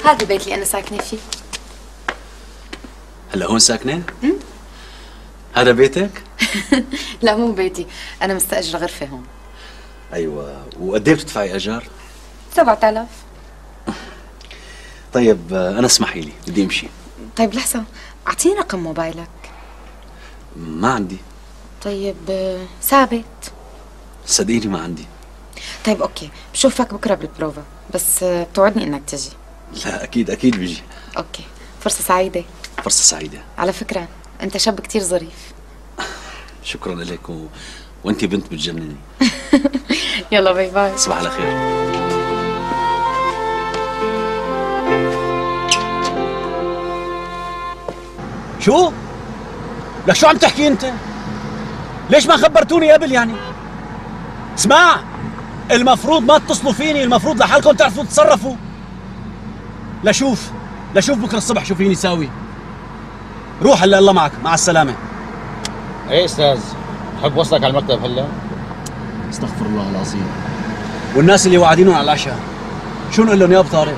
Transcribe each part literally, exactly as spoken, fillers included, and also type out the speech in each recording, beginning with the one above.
هذا البيت اللي أنا ساكنة فيه. هلا هون ساكنة؟ هذا بيتك؟ لا مو بيتي، أنا مستأجرة غرفة هون. أيوة، وقد ايه بتدفعي أجار؟ سبعة آلاف. طيب أنا اسمحي لي، بدي أمشي. طيب لحظة، أعطيني رقم موبايلك. ما عندي. طيب ثابت؟ صدقيني ما عندي. طيب أوكي، بشوفك بكرة بالبروفا، بس بتوعدني إنك تجي. لا أكيد أكيد بيجي. أوكي، فرصة سعيدة. فرصة سعيدة. على فكرة أنت شاب كتير ظريف. شكرا لك و... وأنت بنت بتجنني. يلا باي باي. صباح على خير. شو؟ لك شو عم تحكي انت؟ ليش ما خبرتوني قبل يعني؟ اسمع، المفروض ما تتصلوا فيني، المفروض لحالكم تعرفوا تتصرفوا. لشوف لشوف بكره الصبح شو فيني ساوي. روح هلا، الله معك، مع السلامة. ايه استاذ، بحب وصلك على المكتب هلا؟ استغفر الله العظيم. والناس اللي واعدينهم على العشاء شو نقول لهم يا ابو طارق؟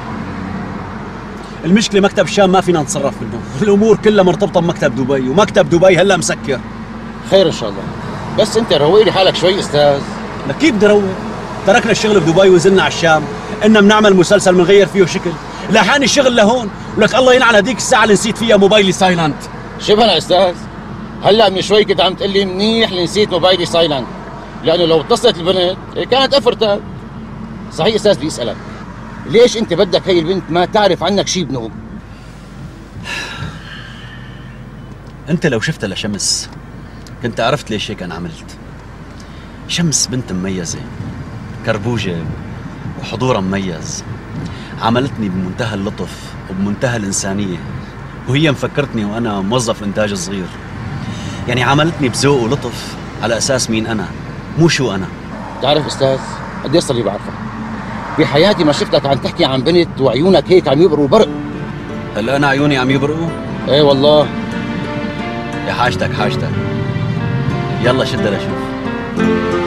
المشكلة مكتب الشام ما فينا نتصرف منه، الأمور كلها مرتبطة بمكتب دبي، ومكتب دبي هلا مسكر. خير إن شاء الله، بس أنت روق لي حالك شوي أستاذ. لك كيف بدي روق؟ تركنا الشغل بدبي ونزلنا على الشام، إننا بنعمل مسلسل بنغير فيه شكل، لحاني الشغل لهون، ولك الله ينعل هذيك الساعة اللي نسيت فيها موبايلي سايلنت. شبهنا أستاذ، هلا من شوي كنت عم تقول لي منيح اللي نسيت موبايلي سايلنت، لأنه لو اتصلت البنت كانت أفرتك. صحيح أستاذ، بدي أسألك، ليش أنت بدك هي البنت ما تعرف عنك شيء بنوب؟ انت لو شفتها لشمس كنت عرفت ليش هيك انا عملت. شمس بنت مميزة، كربوجة وحضورها مميز، عملتني بمنتهى اللطف وبمنتهى الإنسانية، وهي مفكرتني وأنا موظف إنتاج صغير. يعني عملتني بذوق ولطف على أساس مين أنا، مو شو أنا. تعرف أستاذ، قد ايه صار لي بعرفك؟ بحياتي ما شفتك عم تحكي عن بنت وعيونك هيك عم يبرقوا برق. هلا أنا عيوني عم يبرقوا؟ ايه والله. يا حاجتك حاجتك، يلا شدها لشوف.